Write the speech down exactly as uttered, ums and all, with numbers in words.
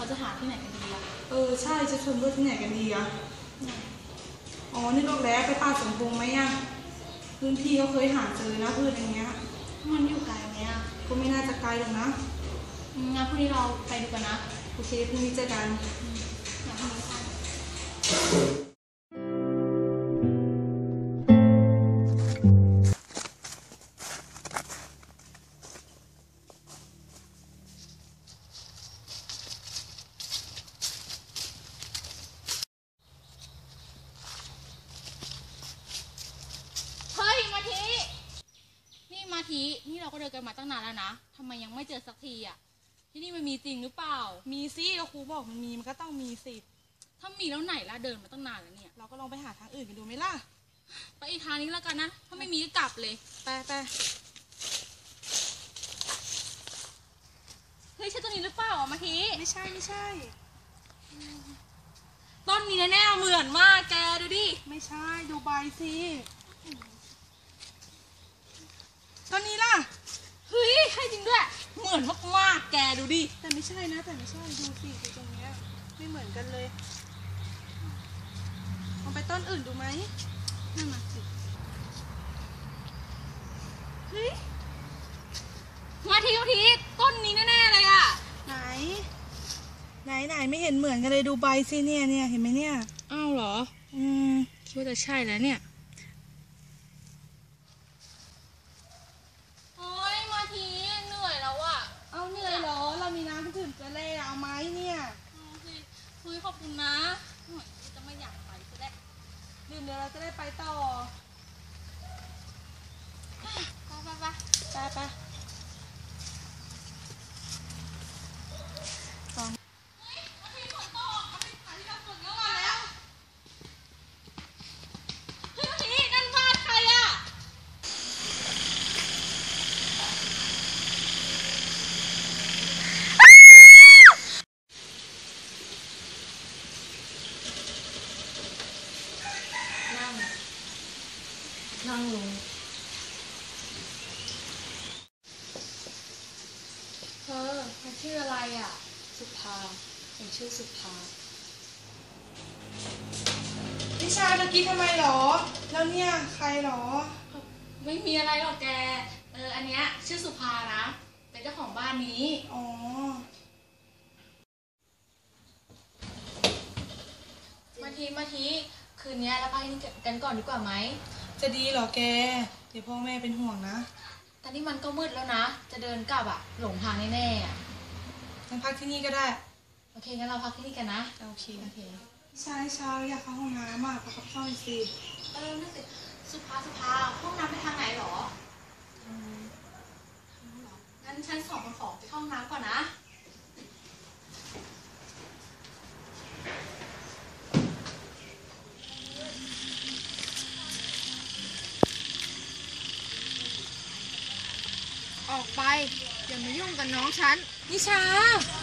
เราจะหาที่ไหนกันดีอะเออใช่จะชวนเพื่อนที่ไหนกันดีอะอ๋อนี่ลูกแล้วไปป่าสมพงษ์ไหมอะพื้นที่เขาเคยหาเจอนะเพื่อนอย่างเงี้ยมันอยู่ไกลไหมอะก็ไม่น่าจะไกลหรอกนะงั้นพรุ่งนี้เราไปดูกันนะโอเคพรุ่งนี้เจอกันอยากทำอะไรกันมาทีนี่เราก็เดินกันมาตั้งนานแล้วนะทำไมยังไม่เจอสักทีอ่ะที่นี่มันมีจริงหรือเปล่ามีสิก็ครูบอกมันมีมันก็ต้องมีสิถ้ามีแล้วไหนล่ะเดินมาตั้งนานแล้วเนี่ยเราก็ลองไปหาทางอื่นกันดูไหมล่ะไปอีกทางนี้แล้วกันนะถ้าไม่มีก็กลับเลยไปไปเฮ้ยใช่ต้นนี้หรือเปล่ามาทีไม่ใช่ไม่ใช่ต้นนี้แน่ๆเหมือนมากแกดูดิไม่ใช่ดูใบสิต้นนี้ล่ะเฮ้ยใช่จริงด้วยเหมือนมากๆแกดูดิแต่ไม่ใช่นะแต่ไม่ใช่ดูสิดูตรงเนี้ยไม่เหมือนกันเลยลองไปต้นอื่นดูไหมนั่นมาสิเฮ้ยมาทีมาทีต้นนี้แน่ๆเลยอ่ะไหนไหนไหนไม่เห็นเหมือนกันเลยดูใบสิเนี่ยเนี่ยเห็นไหมเนี่ยอ้าวเหรออืมคิดว่าจะใช่แล้วเนี่ยคุยขอบคุณนะจะไม่อยากไปก็ได้ดื่มเดี๋ยวเราจะได้ไปต่อไปไปไปไปไปตอนเฮ้ยวันที่ฝนตกเอาไปขายที่เราฝนเยอะมาแล้วเฮ้ยวันที่นั่นบ้านใครอะนั่งลงเธอเธอชื่ออะไรอ่ะสุภาฉันชื่อสุภานิชาเมื่อกี้ทำไมหรอแล้วเนี่ยใครหรอไม่มีอะไรหรอกแกเอออันเนี้ยชื่อสุภานะเป็นเจ้าของบ้านนี้อ๋อมาทีมาทีคืนนี้เราไปกันก่อนดีกว่าไหมจะดีเหรอแกเดี๋ยวพ่อแม่เป็นห่วงนะตอนนี้มันก็มืดแล้วนะจะเดินกลับอะหลงทางแน่ๆอะงั้นพักที่นี่ก็ได้โอเคงั้นเราพักที่นี่กันนะโอเคโอเคใช่เช้าอยากเข้าห้องน้ำอ่ะพักเข้าไปสิเออนั่นสิสุภาสุภาห้องน้ำไปทางไหนหรออืมงั้นฉันสองคนขอไปเข้าห้องน้ำก่อนนะออกไปอย่ามายุ่งกับน้องฉันนิชา